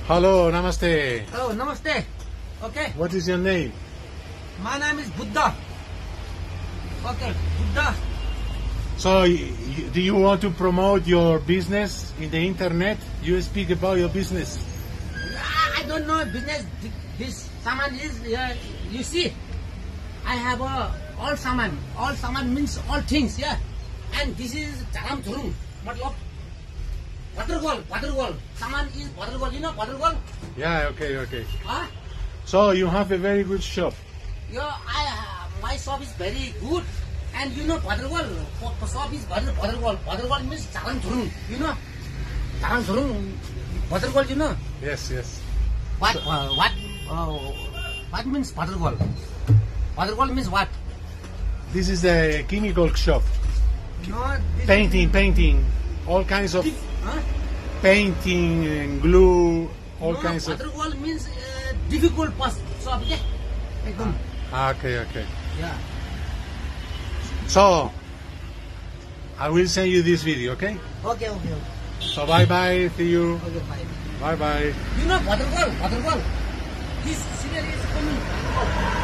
Hello, namaste. Oh, namaste. Okay. What is your name? My name is Buddha. Okay, Buddha. So, do you want to promote your business in the internet? You speak about your business. I don't know business. This saman is, you see, I have all saman. All saman means all things, yeah. And this is Charam Thurung. Matlab, water wall. Saman is water wall. You know water wall? Yeah, okay. Huh? So, you have a very good shop. Yeah, my shop is very good. And you know water wall. Shop is water wall. Water wall means Charam Thurung. You know? Charam Thurung. Water wall, you know? Yes. What means water wall? Water wall means what? This is a chemical shop. No, Painting, all kinds of Huh? painting and glue, all No, kinds of. water wall means difficult shop, yeah? Ekdam. Okay. Yeah. So, I will send you this video, okay? Okay. So, bye. See you. Okay, bye. Bye. You know water wall. This scenery is coming.